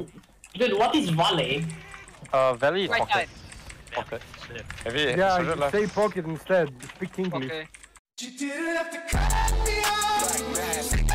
Dude, what is valley? Valley is Right pocket. side. Pocket. Shit. Maybe Yeah, Soldier left. say pocket instead. Speak English. Okay. You didn't have to cut me off.